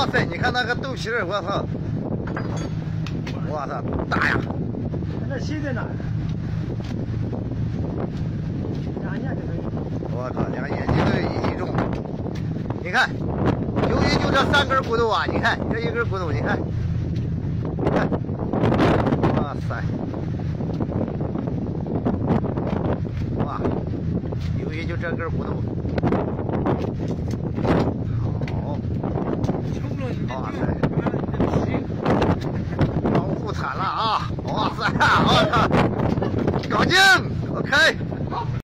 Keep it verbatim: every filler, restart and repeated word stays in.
哇塞，你看那个肚皮儿，我操！我操，大呀！ 那新在哪？两年就可以。 我靠，两眼睛都一重。你看，由于就这三根骨头啊，你看这一根骨头，你看，你看，哇塞，哇，由于就这根骨头，好，哇塞，保护惨了啊！哇塞，我操，搞定 ，OK。